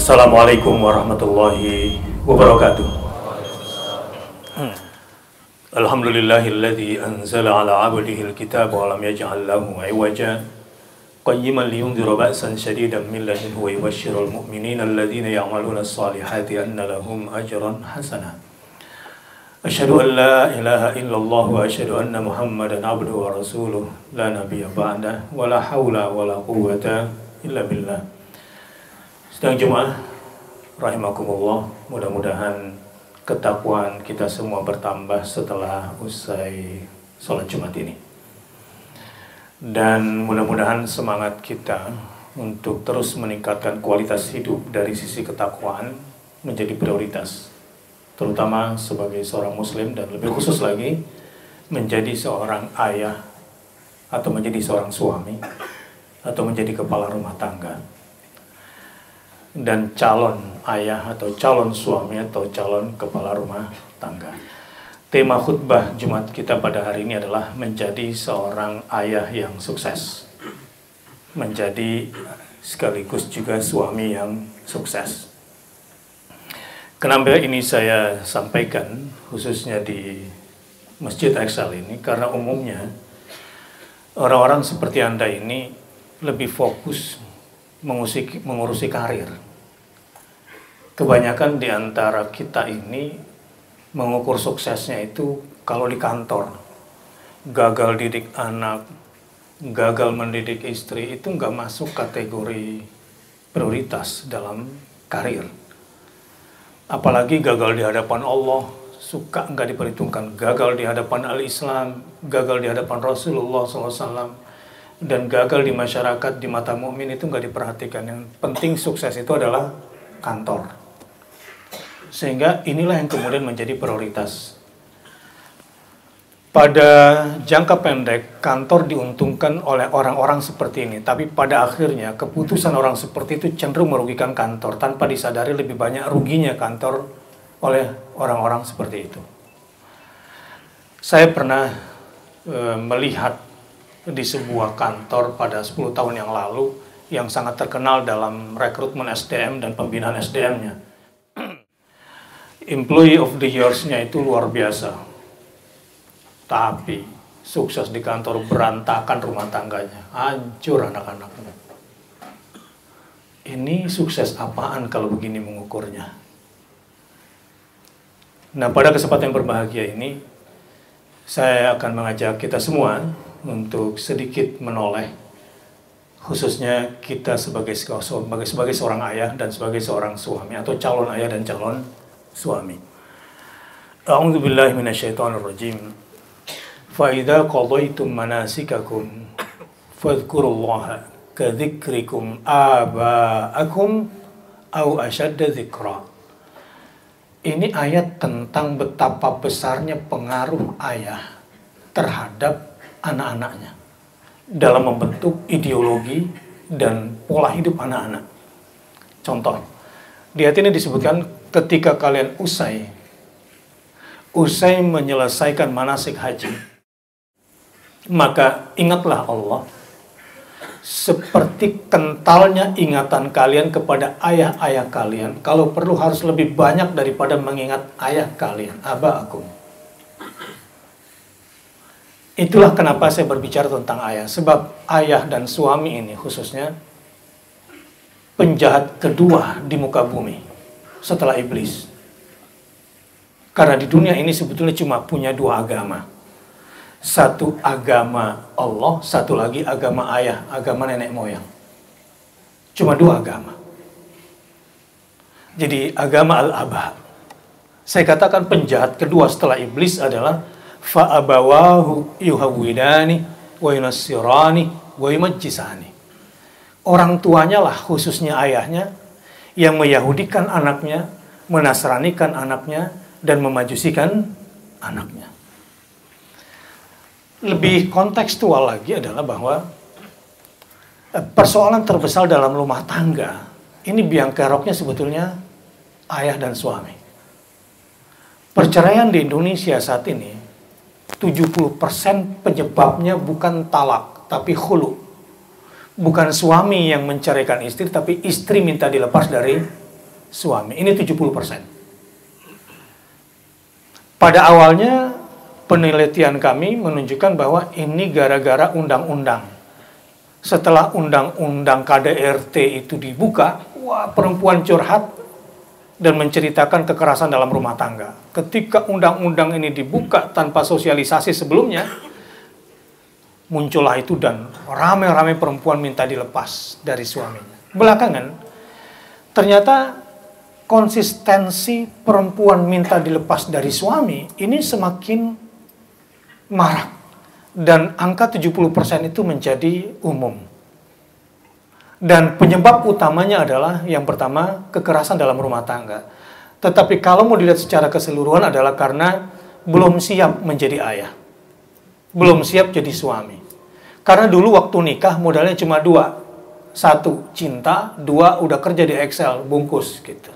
Assalamualaikum warahmatullahi wabarakatuh. Alhamdulillahilladzi anzala ala 'abdihi al-kitaba wa lam yaj'al lahu 'iwaja qayyiman liyunzira ba'san shadidan min ladunhu wa yubashshirul mu'minina alladhina ya'maluna as-salihati anna lahum ajran hasana. Asyhadu an la ilaha illallah wa asyhadu anna Muhammadan 'abduhu wa rasuluh la nabiyya ba'dah wa la haula wa la quwwata illa billah. Sedang Jemaah rahimakumullah, mudah-mudahan ketakwaan kita semua bertambah setelah usai sholat Jumat ini. Dan mudah-mudahan semangat kita untuk terus meningkatkan kualitas hidup dari sisi ketakwaan menjadi prioritas. Terutama sebagai seorang muslim dan lebih khusus lagi menjadi seorang ayah atau menjadi seorang suami atau menjadi kepala rumah tangga. Dan calon ayah atau calon suami atau calon kepala rumah tangga. Tema khutbah Jumat kita pada hari ini adalah menjadi seorang ayah yang sukses. Menjadi sekaligus juga suami yang sukses. Kenapa ini saya sampaikan khususnya di Masjid Excel ini? Karena umumnya orang-orang seperti Anda ini lebih fokus mengurusi karir. Kebanyakan di antara kita ini mengukur suksesnya itu kalau di kantor. Gagal didik anak, gagal mendidik istri itu nggak masuk kategori prioritas dalam karir. Apalagi gagal di hadapan Allah, suka nggak diperhitungkan. Gagal di hadapan al-Islam, gagal di hadapan Rasulullah SAW. Dan gagal di masyarakat, di mata mukmin itu nggak diperhatikan. Yang penting sukses itu adalah kantor. Sehingga inilah yang kemudian menjadi prioritas. Pada jangka pendek, kantor diuntungkan oleh orang-orang seperti ini. Tapi pada akhirnya, keputusan orang seperti itu cenderung merugikan kantor. Tanpa disadari lebih banyak ruginya kantor oleh orang-orang seperti itu. Saya pernah melihat di sebuah kantor pada 10 tahun yang lalu yang sangat terkenal dalam rekrutmen SDM dan pembinaan SDM-nya. Employee of the Years-nya itu luar biasa. Tapi sukses di kantor, berantakan rumah tangganya, hancur anak-anaknya. Ini sukses apaan kalau begini mengukurnya? Nah, pada kesempatan yang berbahagia ini saya akan mengajak kita semua untuk sedikit menoleh, khususnya kita sebagai seorang ayah dan sebagai seorang suami atau calon ayah dan calon suami. A'udzu billahi minasyaitonir rajim. Fa idza qadaytum manasikakum fadhkurullaha kadzikrikum aba'akum aw ashadda dzikra. Ini ayat tentang betapa besarnya pengaruh ayah terhadap anak-anaknya dalam membentuk ideologi dan pola hidup anak-anak. Contoh, di ayat ini disebutkan ketika kalian usai menyelesaikan manasik haji, maka ingatlah Allah seperti kentalnya ingatan kalian kepada ayah-ayah kalian. Kalau perlu harus lebih banyak daripada mengingat ayah kalian, aba'akum. Itulah kenapa saya berbicara tentang ayah. Sebab ayah dan suami ini khususnya penjahat kedua di muka bumi setelah iblis. Karena di dunia ini sebetulnya cuma punya dua agama. Satu agama Allah, satu lagi agama ayah, agama nenek moyang. Cuma dua agama. Jadi agama al-aba. Saya katakan penjahat kedua setelah iblis adalah fa'abawahu yuhawwidani wa yunassirani wa yumajjisani. Orang tuanya lah, khususnya ayahnya, yang meyahudikan anaknya, menasranikan anaknya, dan memajusikan anaknya. Lebih kontekstual lagi adalah bahwa persoalan terbesar dalam rumah tangga, ini biang keroknya sebetulnya ayah dan suami. Perceraian di Indonesia saat ini 70% penyebabnya bukan talak, tapi khulu. Bukan suami yang menceraikan istri, tapi istri minta dilepas dari suami. Ini 70%. Pada awalnya penelitian kami menunjukkan bahwa ini gara-gara undang-undang. Setelah undang-undang KDRT itu dibuka, wah, perempuan curhat dan menceritakan kekerasan dalam rumah tangga. Ketika undang-undang ini dibuka tanpa sosialisasi sebelumnya, muncullah itu dan ramai-ramai perempuan minta dilepas dari suaminya. Belakangan, ternyata konsistensi perempuan minta dilepas dari suami ini semakin marak. Dan angka 70% itu menjadi umum. Dan penyebab utamanya adalah yang pertama, kekerasan dalam rumah tangga. Tetapi kalau mau dilihat secara keseluruhan adalah karena belum siap menjadi ayah. Belum siap jadi suami. Karena dulu waktu nikah modalnya cuma dua. Satu, cinta. Dua, udah kerja di Excel, bungkus gitu.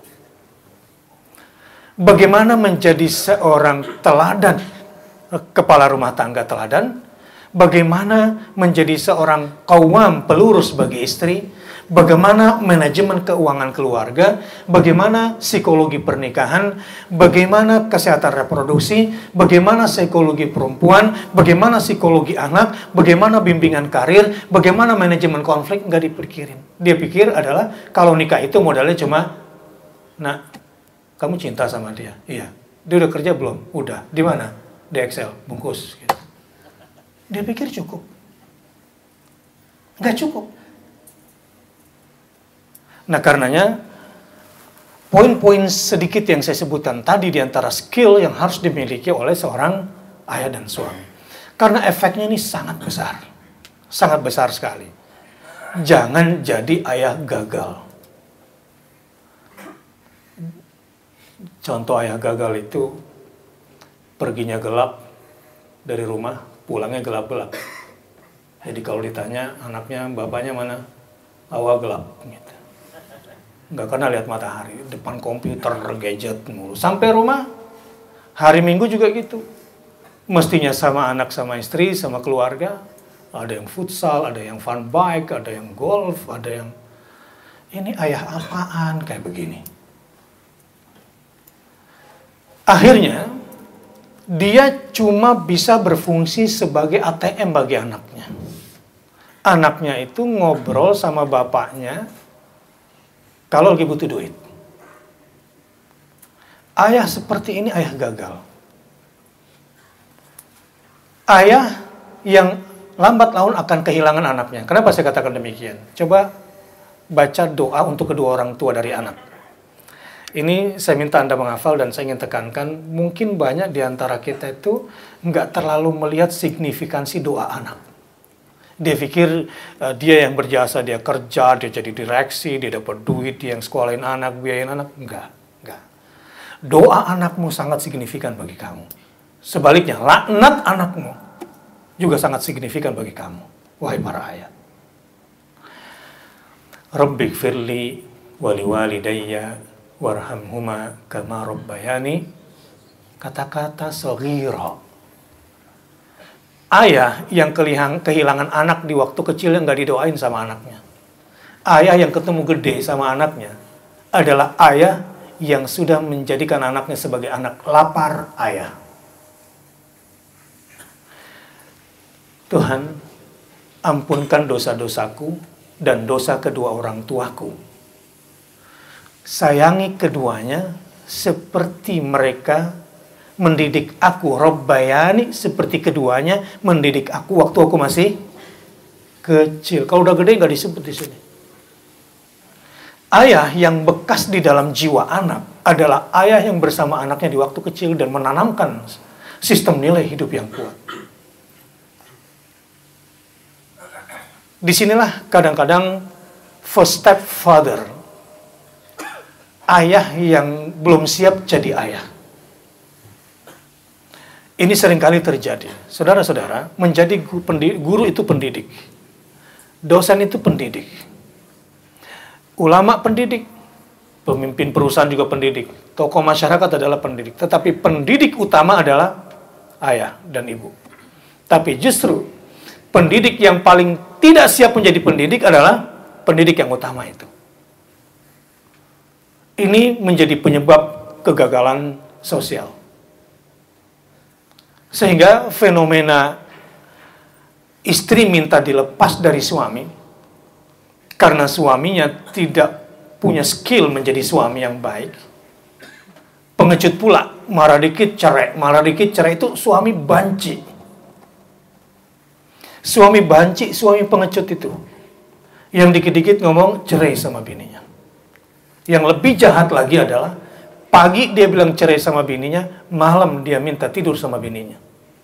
Bagaimana menjadi seorang teladan, kepala rumah tangga teladan? Bagaimana menjadi seorang qawwam, pelurus bagi istri? Bagaimana manajemen keuangan keluarga? Bagaimana psikologi pernikahan? Bagaimana kesehatan reproduksi? Bagaimana psikologi perempuan? Bagaimana psikologi anak? Bagaimana bimbingan karir? Bagaimana manajemen konflik? Nggak dipikirin. Dia pikir adalah kalau nikah itu modalnya cuma, nah, kamu cinta sama dia? Iya. Dia udah kerja belum? Udah. Di mana? Di Excel, bungkus. Gitu. Dia pikir cukup. Nggak cukup. Nah, karenanya, poin-poin sedikit yang saya sebutkan tadi di antara skill yang harus dimiliki oleh seorang ayah dan suami. Karena efeknya ini sangat besar. Sangat besar sekali. Jangan jadi ayah gagal. Contoh ayah gagal itu, perginya gelap dari rumah, pulangnya gelap-gelap. Jadi kalau ditanya anaknya, bapaknya mana? Awal gelap. Gitu. Nggak pernah lihat matahari, depan komputer, gadget mulu. Sampai rumah, hari Minggu juga gitu. Mestinya sama anak, sama istri, sama keluarga. Ada yang futsal, ada yang fun bike, ada yang golf, ada yang... Ini ayah apaan kayak begini? Akhirnya, dia cuma bisa berfungsi sebagai ATM bagi anaknya. Anaknya itu ngobrol sama bapaknya kalau lagi butuh duit. Ayah seperti ini ayah gagal. Ayah yang lambat laun akan kehilangan anaknya. Kenapa saya katakan demikian? Coba baca doa untuk kedua orang tua dari anak. Ini saya minta Anda menghafal dan saya ingin tekankan, mungkin banyak di antara kita itu nggak terlalu melihat signifikansi doa anak. Dia pikir dia yang berjasa, dia kerja, dia jadi direksi, dia dapat duit, dia yang sekolahin anak, biayain anak. Enggak. Doa anakmu sangat signifikan bagi kamu. Sebaliknya, laknat anakmu juga sangat signifikan bagi kamu. Wahai para ayah. Rabbi gfirli wali walidayya warhamhuma kama rabbayani. Kata-kata saghira. Ayah yang kehilangan anak di waktu kecil yang nggak didoain sama anaknya. Ayah yang ketemu gede sama anaknya adalah ayah yang sudah menjadikan anaknya sebagai anak lapar ayah. Tuhan, ampunkan dosa-dosaku dan dosa kedua orang tuaku. Sayangi keduanya seperti mereka mendidik aku, Rabbayani, seperti keduanya mendidik aku waktu aku masih kecil. Kalau udah gede nggak disebut di sini. Ayah yang bekas di dalam jiwa anak adalah ayah yang bersama anaknya di waktu kecil dan menanamkan sistem nilai hidup yang kuat. Disinilah kadang-kadang first step father, ayah yang belum siap jadi ayah. Ini seringkali terjadi. Saudara-saudara, menjadi guru itu pendidik. Dosen itu pendidik. Ulama pendidik. Pemimpin perusahaan juga pendidik. Tokoh masyarakat adalah pendidik. Tetapi pendidik utama adalah ayah dan ibu. Tapi justru pendidik yang paling tidak siap menjadi pendidik adalah pendidik yang utama itu. Ini menjadi penyebab kegagalan sosial. Sehingga fenomena istri minta dilepas dari suami karena suaminya tidak punya skill menjadi suami yang baik. Pengecut pula, marah dikit cerai itu suami banci. Suami banci, suami pengecut itu. Yang dikit-dikit ngomong cerai sama bininya. Yang lebih jahat lagi adalah pagi dia bilang cerai sama bininya, malam dia minta tidur sama bininya.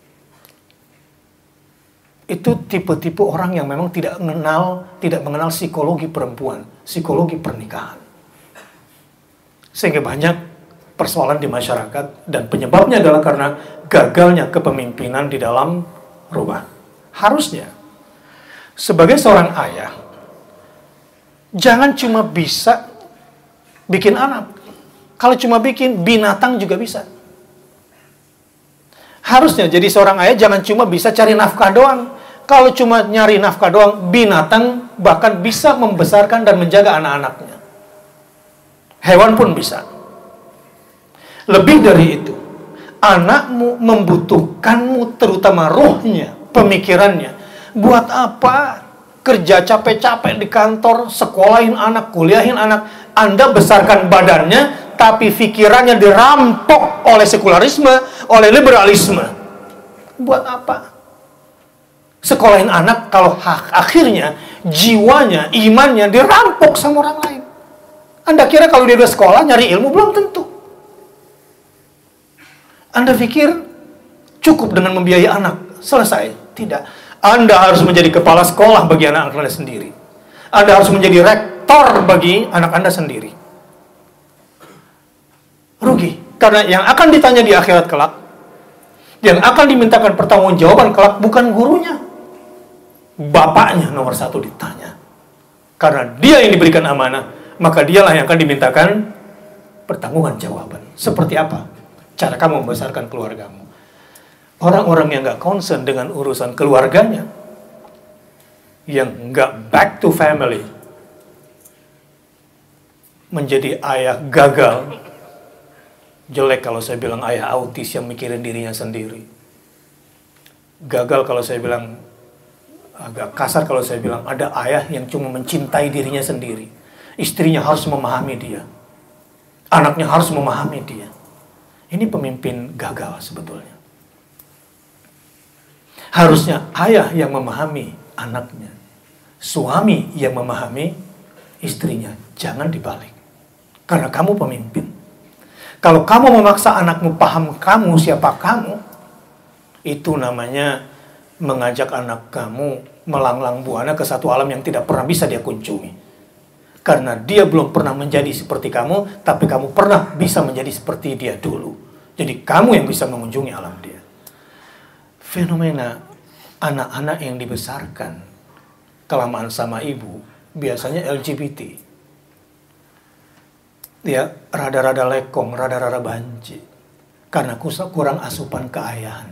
Itu tipe-tipe orang yang memang tidak mengenal psikologi perempuan, psikologi pernikahan. Sehingga banyak persoalan di masyarakat dan penyebabnya adalah karena gagalnya kepemimpinan di dalam rumah. Harusnya sebagai seorang ayah jangan cuma bisa bikin anak. Kalau cuma bikin, binatang juga bisa. Harusnya jadi seorang ayah jangan cuma bisa cari nafkah doang. Kalau cuma nyari nafkah doang, binatang bahkan bisa membesarkan dan menjaga anak-anaknya. Hewan pun bisa. Lebih dari itu, anakmu membutuhkanmu, terutama rohnya, pemikirannya. Buat apa kerja capek-capek di kantor, sekolahin anak, kuliahin anak, Anda besarkan badannya, tapi pikirannya dirampok oleh sekularisme, oleh liberalisme. Buat apa? Sekolahin anak kalau akhirnya jiwanya, imannya dirampok sama orang lain. Anda kira kalau dia udah sekolah nyari ilmu? Belum tentu. Anda pikir cukup dengan membiayai anak, selesai? Tidak. Anda harus menjadi kepala sekolah bagi anak Anda sendiri. Anda harus menjadi rektor bagi anak Anda sendiri. Rugi. Karena yang akan ditanya di akhirat kelak, yang akan dimintakan pertanggungjawaban kelak bukan gurunya. Bapaknya nomor satu ditanya. Karena dia yang diberikan amanah, maka dialah yang akan dimintakan pertanggungjawaban jawaban. Seperti apa cara kamu membesarkan keluargamu? Orang-orang yang gak concern dengan urusan keluarganya, yang gak back to family, menjadi ayah gagal. Jelek kalau saya bilang ayah autis yang mikirin dirinya sendiri. Gagal kalau saya bilang, agak kasar kalau saya bilang, ada ayah yang cuma mencintai dirinya sendiri. Istrinya harus memahami dia. Anaknya harus memahami dia. Ini pemimpin gagal sebetulnya. Harusnya ayah yang memahami anaknya. Suami yang memahami istrinya. Jangan dibalik. Karena kamu pemimpin. Kalau kamu memaksa anakmu paham kamu, siapa kamu, itu namanya mengajak anak kamu melanglang buana ke satu alam yang tidak pernah bisa dia kunjungi. Karena dia belum pernah menjadi seperti kamu, tapi kamu pernah bisa menjadi seperti dia dulu. Jadi kamu yang bisa mengunjungi alam dia. Fenomena anak-anak yang dibesarkan kelamaan sama ibu, biasanya LGBT. Dia rada-rada lekong, rada-rada banci. Karena kurang asupan keayahan.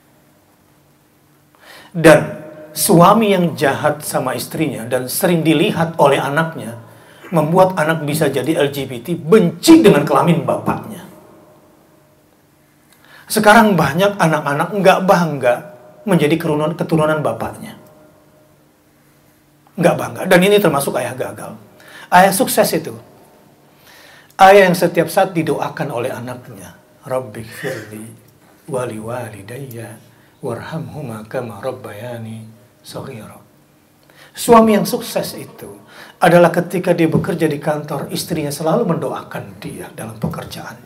Dan suami yang jahat sama istrinya dan sering dilihat oleh anaknya, membuat anak bisa jadi LGBT, benci dengan kelamin bapaknya. Sekarang banyak anak-anak nggak bangga menjadi keturunan bapaknya. Nggak bangga. Dan ini termasuk ayah gagal. Ayah sukses itu. Ayah yang setiap saat didoakan oleh anaknya. Rabbighfirli wali walidayya warhamhuma kama rabbayani shaghira. Suami yang sukses itu adalah ketika dia bekerja di kantor, istrinya selalu mendoakan dia dalam pekerjaannya.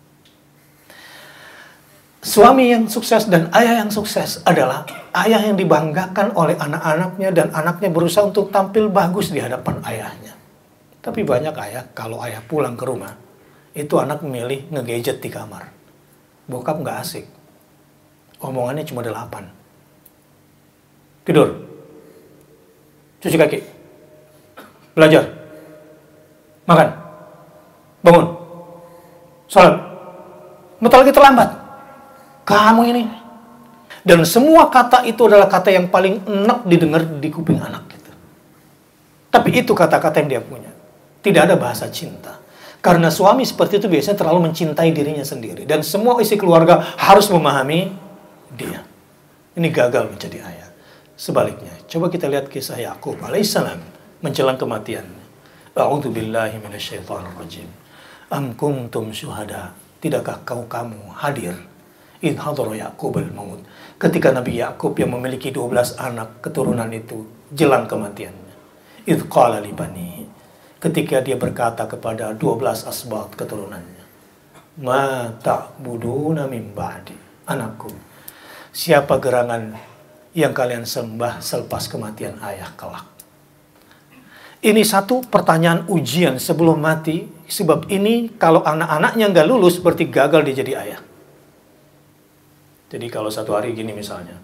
Suami yang sukses dan ayah yang sukses adalah ayah yang dibanggakan oleh anak-anaknya dan anaknya berusaha untuk tampil bagus di hadapan ayahnya. Tapi banyak ayah, kalau ayah pulang ke rumah, itu anak memilih nge-gadget di kamar. Bokap nggak asik. Omongannya cuma 8. Tidur. Cuci kaki. Belajar. Makan. Bangun. Salat. Bentar lagi terlambat. Kamu ini. Dan semua kata itu adalah kata yang paling enak didengar di kuping anak. Gitu. Tapi itu kata-kata yang dia punya. Tidak ada bahasa cinta. Karena suami seperti itu biasanya terlalu mencintai dirinya sendiri. Dan semua isi keluarga harus memahami dia. Ini gagal menjadi ayah. Sebaliknya, coba kita lihat kisah Yakub alaihissalam menjelang kematiannya. A'udzubillahi minasyaitonirrajim. Am kuntum syuhada. Tidakkah kamu hadir? Idh hadara Yaqubul maut. Ketika Nabi Yakub yang memiliki 12 anak keturunan itu jelang kematiannya. Idh qala li banihi. Ketika dia berkata kepada 12 asbat keturunannya, ma ta'buduna min ba'di. Anakku, siapa gerangan yang kalian sembah selepas kematian ayah kelak? Ini satu pertanyaan ujian sebelum mati. Sebab ini kalau anak-anaknya nggak lulus berarti gagal dia jadi ayah. Jadi kalau satu hari gini misalnya,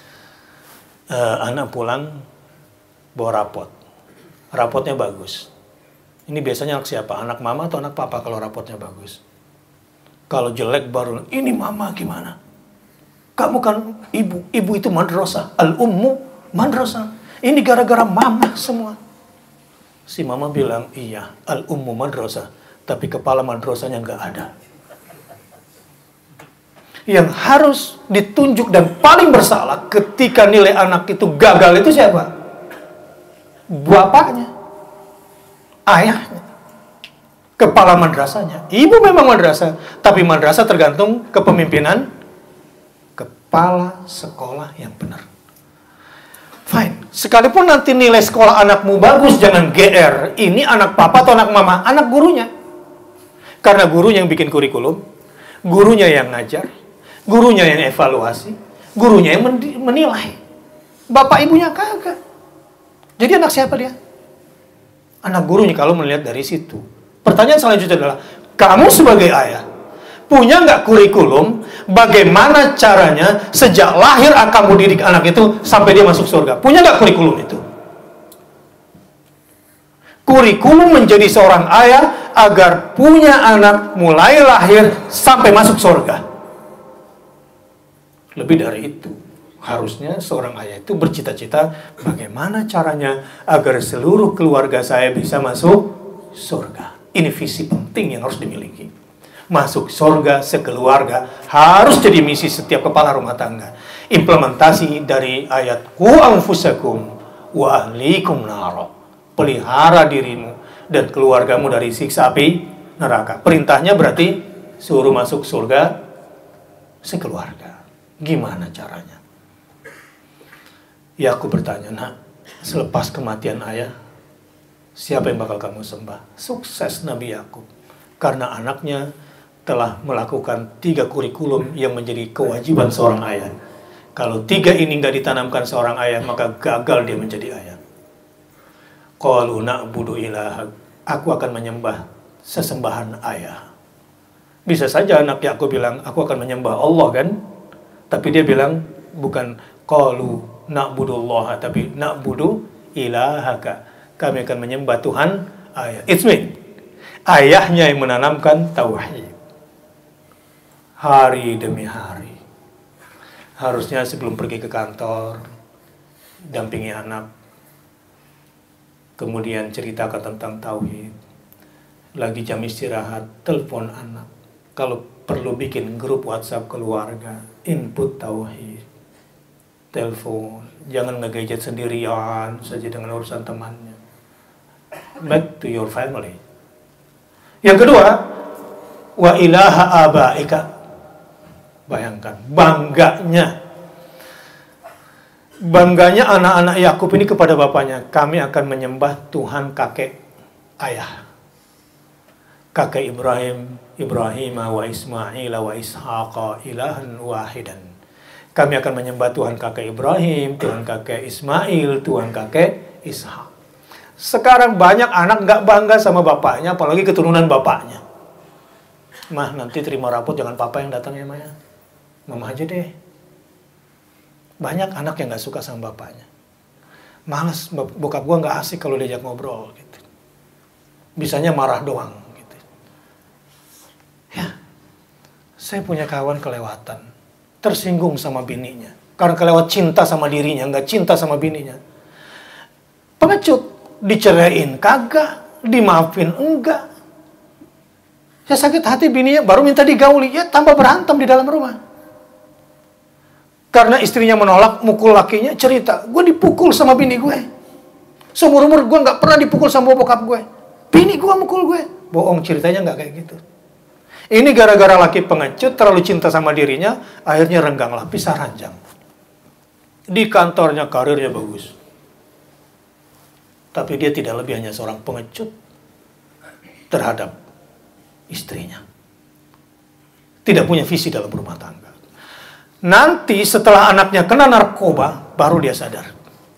anak pulang bawa rapot. Rapotnya bagus. Ini biasanya anak siapa? Anak mama atau anak papa kalau rapotnya bagus? Kalau jelek baru, ini mama gimana? Kamu kan ibu. Ibu itu madrasah. Al-ummu madrasah. Ini gara-gara mama semua. Si mama bilang, iya, al-ummu madrasah. Tapi kepala madrasahnya nggak ada. Yang harus ditunjuk dan paling bersalah ketika nilai anak itu gagal itu siapa? Bapaknya. Ayahnya, kepala madrasahnya. Ibu memang madrasah, tapi madrasah tergantung kepemimpinan kepala sekolah yang benar. Fine. Sekalipun nanti nilai sekolah anakmu bagus, jangan GR. Ini anak papa atau anak mama? Anak gurunya. Karena gurunya yang bikin kurikulum, gurunya yang ngajar, gurunya yang evaluasi, gurunya yang menilai. Bapak ibunya kagak. Jadi anak siapa dia? Anak gurunya kalau melihat dari situ. Pertanyaan selanjutnya adalah, kamu sebagai ayah, punya nggak kurikulum bagaimana caranya sejak lahir kamu didik anak itu sampai dia masuk surga? Punya nggak kurikulum itu? Kurikulum menjadi seorang ayah agar punya anak mulai lahir sampai masuk surga. Lebih dari itu. Harusnya seorang ayah itu bercita-cita bagaimana caranya agar seluruh keluarga saya bisa masuk surga. Ini visi penting yang harus dimiliki. Masuk surga sekeluarga harus jadi misi setiap kepala rumah tangga. Implementasi dari ayat qu anfusakum wa ahlikum naro. Pelihara dirimu dan keluargamu dari siksa api neraka. Perintahnya berarti suruh masuk surga sekeluarga. Gimana caranya? Yakub bertanya, nak, selepas kematian ayah, siapa yang bakal kamu sembah? Sukses Nabi Yakub. Karena anaknya telah melakukan 3 kurikulum yang menjadi kewajiban seorang ayah. Kalau 3 ini nggak ditanamkan seorang ayah, maka gagal dia menjadi ayah. Qalu na'budu ilahak. Aku akan menyembah sesembahan ayah. Bisa saja anak Yakub bilang, aku akan menyembah Allah kan? Tapi dia bilang, bukan qalu na'budullah, tapi na'budu ilahaka. Kami akan menyembah Tuhan ayah. It's me. Ayahnya yang menanamkan tauhid. Hari demi hari. Harusnya sebelum pergi ke kantor, dampingi anak. Kemudian ceritakan tentang tauhid. Lagi jam istirahat, telepon anak. Kalau perlu bikin grup WhatsApp keluarga, input tauhid. Telepon, jangan nge-gadget sendirian saja dengan urusan temannya. Back to your family. Yang kedua, wa ilaha abaika. Bayangkan, bangganya anak-anak Yakub ini kepada bapaknya. Kami akan menyembah Tuhan kakek ayah. Kakek Ibrahim wa Ismail wa Ishaqa ilahan wahidan. Kami akan menyembah Tuhan kakek Ibrahim, Tuhan kakek Ismail, Tuhan kakek Ishak. Sekarang banyak anak nggak bangga sama bapaknya, apalagi keturunan bapaknya. Mah, nanti terima rapot jangan papa yang datang ya, Maya. Mama aja deh. Banyak anak yang nggak suka sama bapaknya. Males, bokap gua nggak asik kalau diajak ngobrol. Gitu. Bisanya marah doang. Gitu. Ya, saya punya kawan kelewatan. Tersinggung sama bininya. Karena kelewat cinta sama dirinya, nggak cinta sama bininya. Pengecut. Diceraiin kagak, dimaafin enggak. Ya sakit hati bininya, baru minta digauli, ya tambah berantem di dalam rumah. Karena istrinya menolak, mukul lakinya, cerita, gue dipukul sama bini gue. Seumur-umur gue gak pernah dipukul sama bokap gue. Bini gue mukul gue. Bohong, ceritanya gak kayak gitu. Ini gara-gara laki pengecut, terlalu cinta sama dirinya, akhirnya rengganglah, pisah ranjang. Di kantornya karirnya bagus. Tapi dia tidak lebih hanya seorang pengecut terhadap istrinya. Tidak punya visi dalam rumah tangga. Nanti setelah anaknya kena narkoba, baru dia sadar.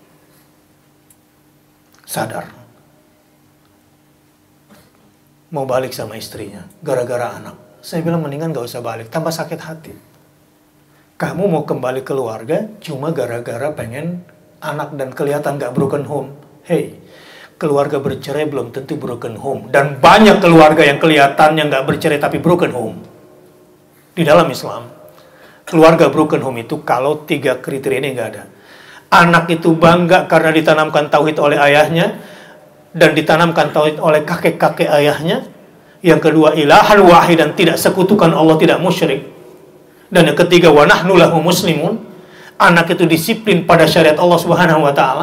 Mau balik sama istrinya, gara-gara anak. Saya bilang mendingan gak usah balik, tambah sakit hati. Kamu mau kembali keluarga, cuma gara-gara pengen anak dan kelihatan gak broken home. Hey, keluarga bercerai belum tentu broken home. Dan banyak keluarga yang kelihatannya gak bercerai tapi broken home. Di dalam Islam, keluarga broken home itu kalau 3 kriteria ini gak ada. Anak itu bangga karena ditanamkan tauhid oleh ayahnya, dan ditanamkan tauhid oleh kakek-kakek ayahnya. Yang kedua, ilahan wahid, dan tidak sekutukan Allah, tidak musyrik. Dan yang ketiga, wa nahnu lahu muslimun. Anak itu disiplin pada syariat Allah Subhanahu wa taala.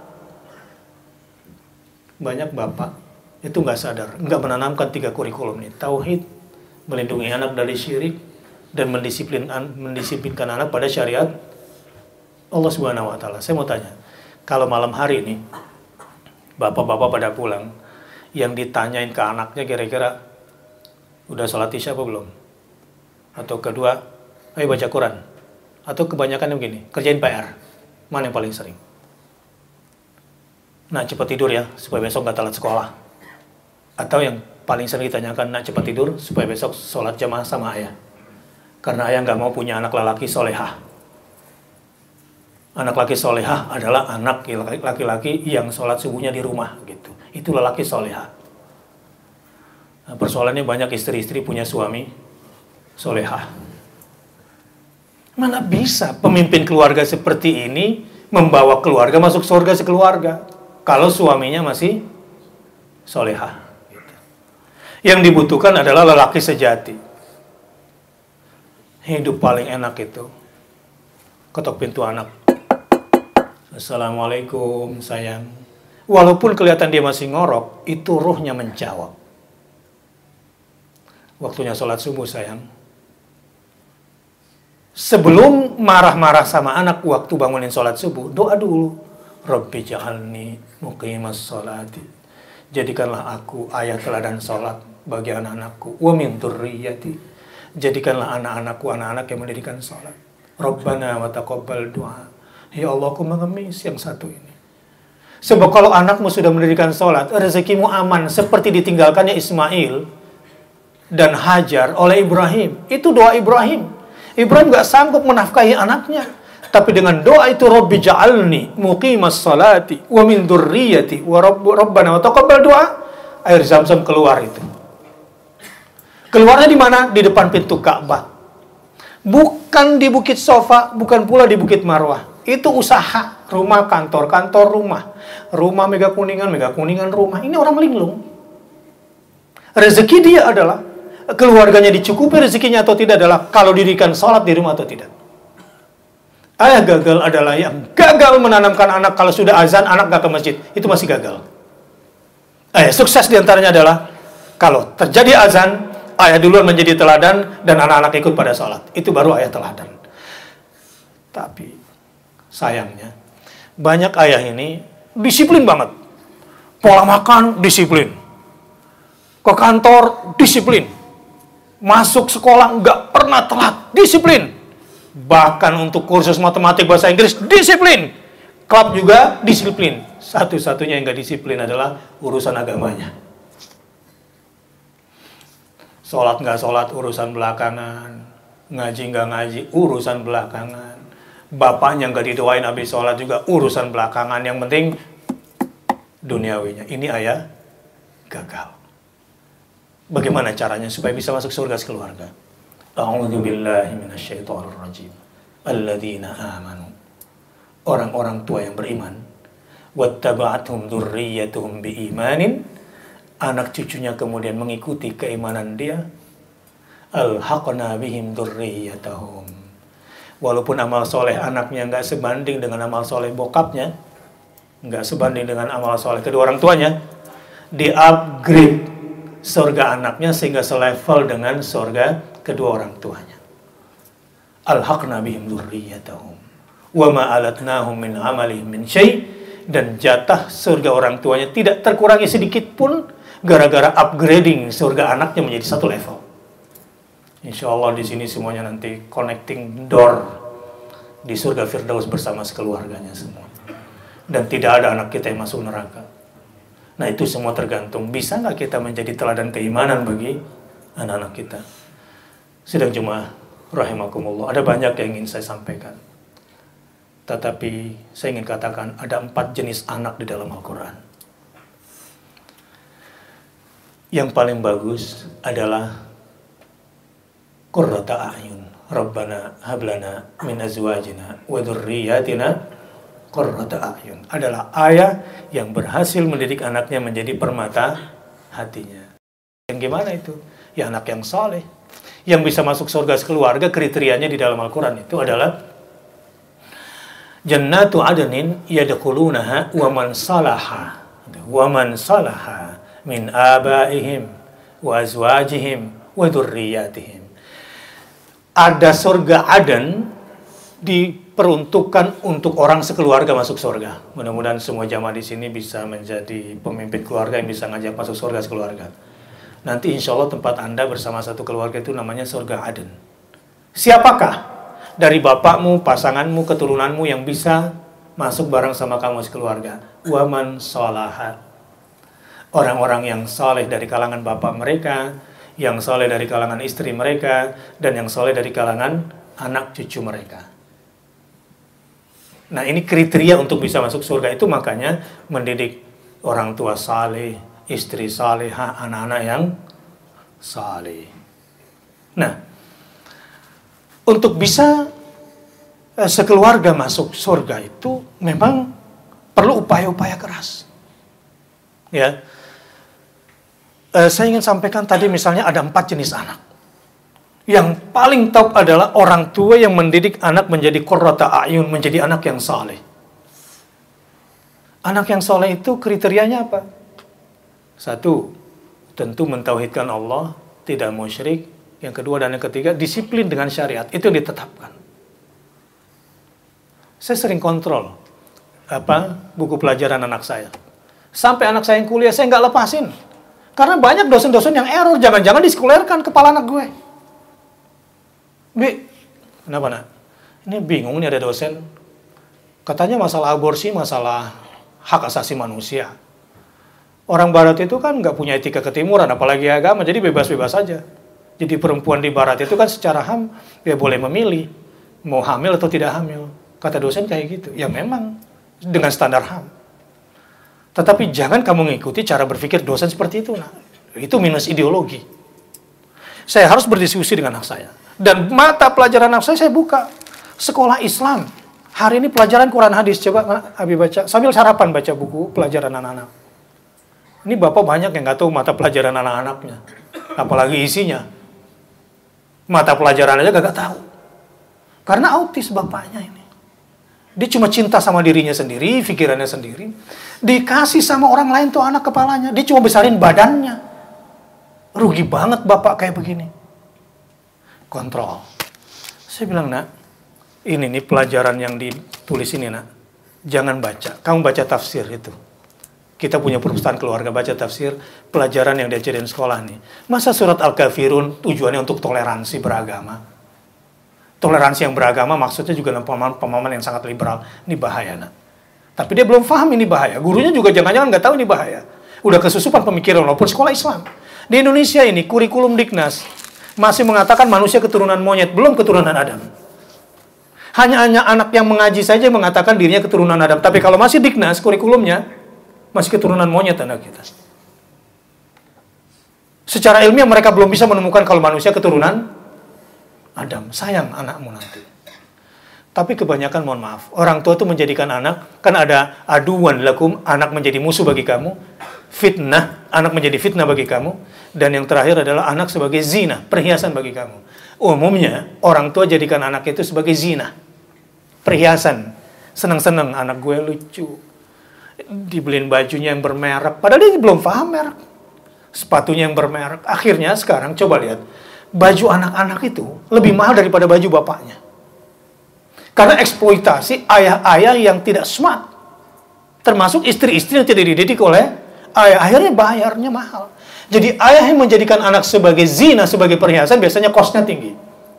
Banyak bapak itu nggak sadar, nggak menanamkan 3 kurikulum ini. Tauhid, melindungi anak dari syirik, dan mendisiplinkan anak pada syariat Allah Subhanahu wa taala. Saya mau tanya, kalau malam hari ini bapak-bapak pada pulang, yang ditanyain ke anaknya kira-kira udah sholat isya apa belum? Atau kedua, ayo baca Quran. Atau kebanyakan yang begini, kerjain PR. Mana yang paling sering? Nak cepat tidur ya, supaya besok gak telat sekolah. Atau yang paling sering ditanyakan, nak cepat tidur supaya besok sholat jamaah sama ayah. Karena ayah gak mau punya anak lelaki solehah. Anak laki solehah adalah anak laki-laki yang sholat subuhnya di rumah gitu. Itu lelaki solehah. Nah, persoalannya banyak istri-istri punya suami solehah. Mana bisa pemimpin keluarga seperti ini membawa keluarga masuk surga sekeluarga kalau suaminya masih solehah gitu. Yang dibutuhkan adalah lelaki sejati. Hidup paling enak itu ketok pintu anak, assalamualaikum sayang. Walaupun kelihatan dia masih ngorok, itu ruhnya menjawab. Waktunya sholat subuh sayang. Sebelum marah-marah sama anak waktu bangunin sholat subuh, doa dulu. Rabbi ja'alni muqimas sholati. Jadikanlah aku ayat teladan sholat bagi anak-anakku. Wa min dzurriyyati. Jadikanlah anak-anakku anak-anak yang mendirikan sholat. Rabbana wa taqabbal du'a. Ya Allah, aku mengemis yang satu ini. Sebab kalau anakmu sudah mendirikan sholat, rezekimu aman seperti ditinggalkannya Ismail dan Hajar oleh Ibrahim. Itu doa Ibrahim. Ibrahim gak sanggup menafkahi anaknya, tapi dengan doa itu, Rabbi ja'alni muqimas salati wa min dzurriyyati wa rabbana wa taqabbal du'a, air Zam-Zam keluar itu. Keluarnya di mana? Di depan pintu Ka'bah. Bukan di Bukit Sofa, bukan pula di Bukit Marwah. Itu usaha, rumah, kantor, kantor, rumah. Rumah Mega Kuningan rumah. Ini orang linglung. Rezeki dia adalah keluarganya dicukupi rezekinya atau tidak adalah kalau dirikan sholat di rumah atau tidak. Ayah gagal adalah yang gagal menanamkan anak kalau sudah azan anak gak ke masjid. Itu masih gagal. Ayah sukses diantaranya adalah kalau terjadi azan, ayah duluan menjadi teladan dan anak-anak ikut pada sholat. Itu baru ayah teladan. Tapi sayangnya banyak ayah ini disiplin banget. Pola makan disiplin. Ke kantor disiplin. Masuk sekolah nggak pernah telat, disiplin. Bahkan untuk kursus matematik bahasa Inggris, disiplin. Klub juga disiplin. Satu-satunya yang nggak disiplin adalah urusan agamanya. Sholat nggak sholat, urusan belakangan. Ngaji nggak ngaji, urusan belakangan. Bapaknya nggak didoain habis sholat juga, urusan belakangan. Yang penting duniawinya. Ini ayah gagal. Bagaimana caranya supaya bisa masuk surga sekeluarga? A'udzu billahi minasyaitonir rajim. Alladzina amanu. Orang-orang tua yang beriman. Wattaba'athum dzurriyyatuhum biimanin anak cucunya kemudian mengikuti keimanan dia, alhaqna bihim dzurriyyatahum. Walaupun amal soleh anaknya nggak sebanding dengan amal soleh bokapnya, nggak sebanding dengan amal soleh kedua orang tuanya, di-upgrade surga anaknya sehingga selevel dengan surga kedua orang tuanya. Alhaqna bihim dzurriyyatahum wa ma alatnahum min amalihim min syai', dan jatah surga orang tuanya tidak terkurangi sedikit pun gara-gara upgrading surga anaknya menjadi satu level. Insya Allah di sini semuanya nanti connecting door di surga Firdaus bersama sekeluarganya semua. Dan tidak ada anak kita yang masuk neraka. Nah itu semua tergantung, bisa nggak kita menjadi teladan keimanan bagi anak-anak kita. Sidang jemaah rahimakumullah, ada banyak yang ingin saya sampaikan. Tetapi saya ingin katakan ada 4 jenis anak di dalam Al-Quran. Yang paling bagus adalah qurrata a'yun. Rabbana hablana min azwajina wa dzurriyyatina qurrata a'yun. Adalah ayah yang berhasil mendidik anaknya menjadi permata hatinya. Yang gimana itu? Ya anak yang saleh, yang bisa masuk surga sekeluarga. Kriterianya di dalam Al-Quran itu adalah jannatu adnin yadkhulunaha wa man salaha min abaihim wa azwajihim wa dzurriyyatihim. Ada surga Aden diperuntukkan untuk orang sekeluarga masuk surga. Mudah-mudahan semua jamaah di sini bisa menjadi pemimpin keluarga yang bisa ngajak masuk surga sekeluarga. Nanti insya Allah tempat Anda bersama satu keluarga itu namanya surga Aden. Siapakah dari bapakmu, pasanganmu, keturunanmu yang bisa masuk bareng sama kamu sekeluarga? Waman sholaha. Orang-orang yang saleh dari kalangan bapak mereka, yang saleh dari kalangan istri mereka, dan yang saleh dari kalangan anak cucu mereka. Nah ini kriteria untuk bisa masuk surga itu, makanya mendidik orang tua saleh, istri salehah, anak-anak yang saleh. Nah, untuk bisa sekeluarga masuk surga itu memang perlu upaya-upaya keras. Ya, saya ingin sampaikan tadi misalnya ada 4 jenis anak. Yang paling top adalah orang tua yang mendidik anak menjadi qurrata a'yun, menjadi anak yang saleh. Anak yang saleh itu kriterianya apa? 1, tentu mentauhidkan Allah, tidak musyrik. Yang kedua dan yang ketiga, disiplin dengan syariat. Itu yang ditetapkan. Saya sering kontrol buku pelajaran anak saya. Sampai anak saya yang kuliah, saya nggak lepasin. Karena banyak dosen-dosen yang error, jangan-jangan disekulerkan kepala anak gue. Bi, kenapa nak? Ini bingung nih ada dosen. Katanya masalah aborsi, masalah hak asasi manusia. Orang barat itu kan nggak punya etika ketimuran, apalagi agama, jadi bebas-bebas saja. Jadi perempuan di barat itu kan secara HAM, dia boleh memilih, mau hamil atau tidak hamil. Kata dosen kayak gitu. Ya memang, dengan standar HAM. Tetapi jangan kamu mengikuti cara berpikir dosen seperti itu. Nah, itu minus ideologi. Saya harus berdiskusi dengan anak saya. Dan mata pelajaran anak saya buka. Sekolah Islam. Hari ini pelajaran Quran hadis. Coba Abi baca. Sambil sarapan baca buku pelajaran anak-anak. Ini bapak banyak yang nggak tahu mata pelajaran anak-anaknya. Apalagi isinya. Mata pelajaran aja gak tahu. Karena autis bapaknya ini. Dia cuma cinta sama dirinya sendiri, pikirannya sendiri. Dikasih sama orang lain tuh anak kepalanya. Dia cuma besarin badannya. Rugi banget bapak kayak begini. Kontrol. Saya bilang, nak, ini nih pelajaran yang ditulis ini, nak. Jangan baca. Kamu baca tafsir itu. Kita punya perpustakaan keluarga, baca tafsir, pelajaran yang diajarin sekolah nih. Masa surat Al-Kafirun tujuannya untuk toleransi beragama? Toleransi yang beragama maksudnya juga dalam pemahaman yang sangat liberal. Ini bahaya, nak. Tapi dia belum paham ini bahaya. Gurunya juga jangan-jangan nggak tahu ini bahaya. Udah kesusupan pemikiran walaupun sekolah Islam. Di Indonesia ini kurikulum Diknas masih mengatakan manusia keturunan monyet, belum keturunan Adam. Hanya anak yang mengaji saja mengatakan dirinya keturunan Adam. Tapi kalau masih Diknas kurikulumnya masih keturunan monyet anak kita. Secara ilmiah mereka belum bisa menemukan kalau manusia keturunan Adam. Sayang anakmu nanti. Tapi kebanyakan, mohon maaf, orang tua itu menjadikan anak, kan ada aduan lakum, anak menjadi musuh bagi kamu. Fitnah anak menjadi fitnah bagi kamu. Dan yang terakhir adalah anak sebagai zina, perhiasan bagi kamu. Umumnya orang tua jadikan anak itu sebagai zina, perhiasan. Senang-senang anak gue lucu, dibeliin bajunya yang bermerek, padahal dia belum paham merek. Sepatunya yang bermerek. Akhirnya sekarang coba lihat, baju anak-anak itu lebih mahal daripada baju bapaknya. Karena eksploitasi ayah-ayah yang tidak smart. Termasuk istri-istri yang tidak dididik oleh ayah. Akhirnya bayarnya mahal. Jadi ayah yang menjadikan anak sebagai zina, sebagai perhiasan, biasanya kosnya tinggi.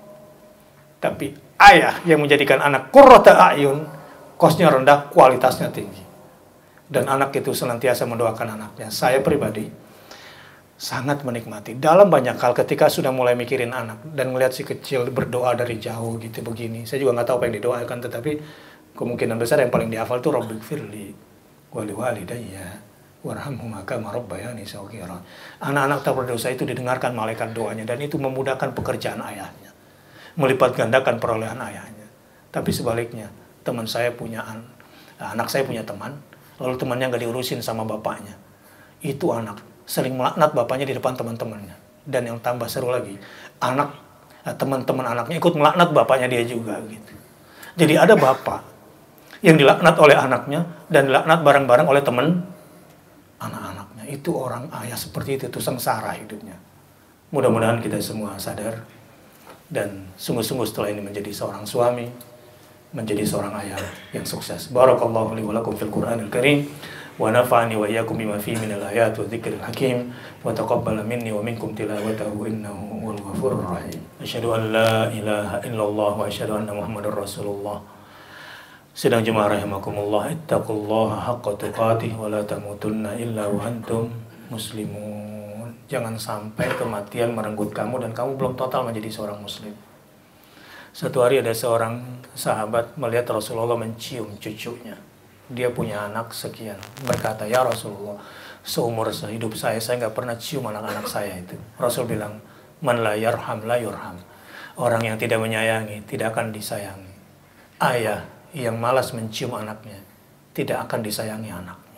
Tapi ayah yang menjadikan anak qurrata a'yun, kosnya rendah, kualitasnya tinggi. Dan anak itu senantiasa mendoakan anaknya. Saya pribadi sangat menikmati dalam banyak hal ketika sudah mulai mikirin anak dan melihat si kecil berdoa dari jauh gitu begini. Saya juga nggak tahu apa yang didoakan, tetapi kemungkinan besar yang paling dihafal itu Rabbighfirli wali walidayya warhamhuma kama rabbayani shaghira. Anak-anak tak berdosa itu didengarkan malaikat doanya, dan itu memudahkan pekerjaan ayahnya, melipat gandakan perolehan ayahnya. Tapi sebaliknya, teman saya punya anak saya punya teman, lalu temannya nggak diurusin sama bapaknya. Itu anak sering melaknat bapaknya di depan teman-temannya. Dan yang tambah seru lagi, teman-teman anaknya ikut melaknat bapaknya dia juga gitu. Jadi ada bapak yang dilaknat oleh anaknya dan dilaknat bareng-bareng oleh teman anak-anaknya. Itu orang ayah seperti itu sengsara hidupnya. Mudah-mudahan kita semua sadar dan sungguh-sungguh setelah ini menjadi seorang suami, menjadi seorang ayah yang sukses. Barakallahu li wa lakum fil Qur'anil Karim. Wa nafa'ani wa iyyakum bima fihi minal ayati wa dzikril hakim wa taqabbala minni wa minkum tilawatahu innahu huwal ghafurur rahim. Asyhadu an la ilaha illallah wa asyhadu anna Muhammadar Rasulullah. Sidang jemaah rahimakumullah, ittaqullaha haqqa tuqatih wa la tamutunna illa wa antum muslimun. Jangan sampai kematian merenggut kamu dan kamu belum total menjadi seorang muslim. Satu hari ada seorang sahabat melihat Rasulullah mencium cucunya. Dia punya anak sekian. Berkata, ya Rasulullah, seumur hidup saya nggak pernah cium anak-anak saya itu. Rasul bilang, man la yarham la yurham. Orang yang tidak menyayangi tidak akan disayangi. Ayah yang malas mencium anaknya tidak akan disayangi anaknya.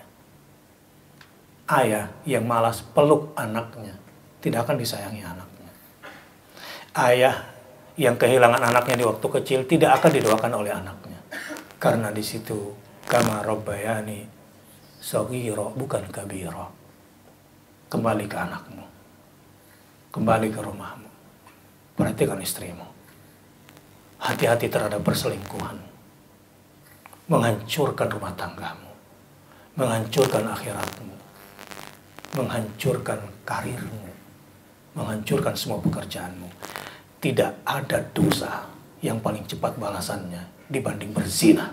Ayah yang malas peluk anaknya tidak akan disayangi anaknya. Ayah yang kehilangan anaknya di waktu kecil tidak akan didoakan oleh anaknya. Karena di situ kama rabbayani shaghira, bukan kabira. Kembali ke anakmu, kembali ke rumahmu, perhatikan istrimu. Hati-hati terhadap perselingkuhan, menghancurkan rumah tanggamu, menghancurkan akhiratmu, menghancurkan karirmu, menghancurkan semua pekerjaanmu. Tidak ada dosa yang paling cepat balasannya dibanding berzina.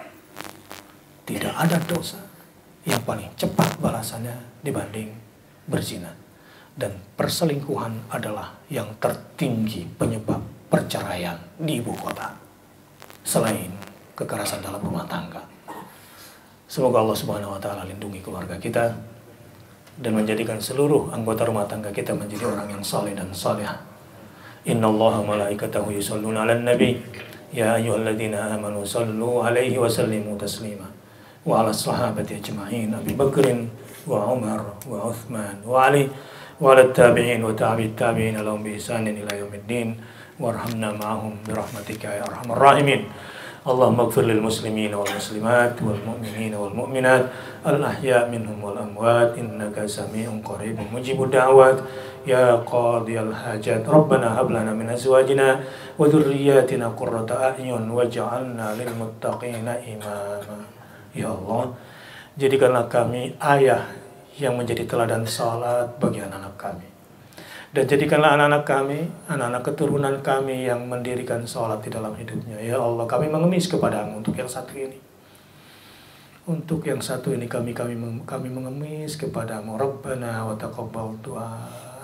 Tidak ada dosa yang paling cepat balasannya dibanding berzina. Dan perselingkuhan adalah yang tertinggi penyebab perceraian di ibu kota, selain kekerasan dalam rumah tangga. Semoga Allah Subhanahu wa Ta'ala lindungi keluarga kita dan menjadikan seluruh anggota rumah tangga kita menjadi orang yang saleh dan salihah. Innallaha malaikatahu yusholluna 'alan nabi ya ayyuhalladzina amanu shallu 'alaihi wa sallimu taslima. Wa 'ala sahabati ajma'in Abi Bakrin wa Umar wa Uthman wa Ali wa 'ala tabi'in wa tabi'it tabi'in lahum bi ihsanin ila yaumiddin warhamna ma'ahum bi rahmatika ya arhamar rahimin. Allahumma ighfir lil muslimin wal muslimat wal mu'minin wal mu'minat al ahya' minhum wal amwat innaka sami'un qaribun mujibud da'wat ya qadiyal hajat. Rabbana hab lana min azwajina wa dhurriyyatina qurrata a'yun waj'alna lil muttaqina imama. Ya Allah, jadikanlah kami ayah yang menjadi teladan salat bagi anak-anak kami. Dan jadikanlah anak-anak kami, anak-anak keturunan kami yang mendirikan salat di dalam hidupnya. Ya Allah, kami mengemis kepadamu untuk yang satu ini. Untuk yang satu ini kami mengemis kepadamu. Rabbana wa taqabbal du'a.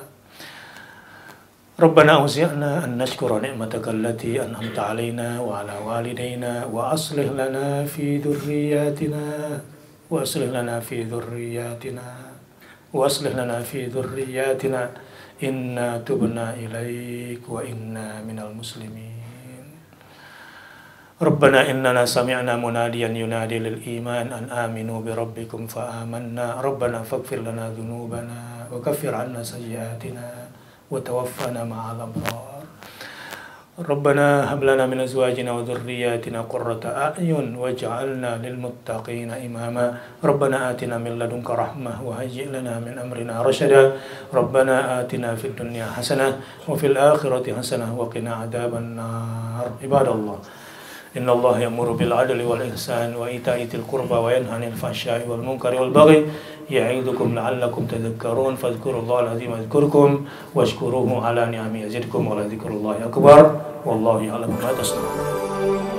Rabbana auzi'na an nashkura ni'mataka allati an'amta 'alaina wa 'ala walidayna wa aslih lana fi dhurriyyatina wa aslih lana fi dhurriyyatina wa aslih lana fi dhurriyyatina inna tubna ilaik wa inna minal muslimin. Rabbana innana sami'na munadiyan yunadi lil iman an aminu bi rabbikum fa amanna. Rabbana faghfir lana dhunubana وكفر عنا سيئاتنا وتوفنا مع الأبرار. ربنا هب لنا من أزواجنا وذرياتنا قرة أعين واجعلنا للمتقين إماما. ربنا آتنا من لدنك رحمة وهيئ لنا من أمرنا رشدا. ربنا آتنا في الدنيا حسنة وفي الآخرة حسنة وقنا عذاب النار. عباد الله، إن الله يأمر بالعدل والإحسان وإيتاء ذي القربى وينهى عن الفحشاء والمنكر والبغي يعظكم لعلكم تذكرون. فاذكروا الله العظيم يذكركم واشكروه على نعمه يزدكم ولذكر الله أكبر والله يعلم ما تصنعون.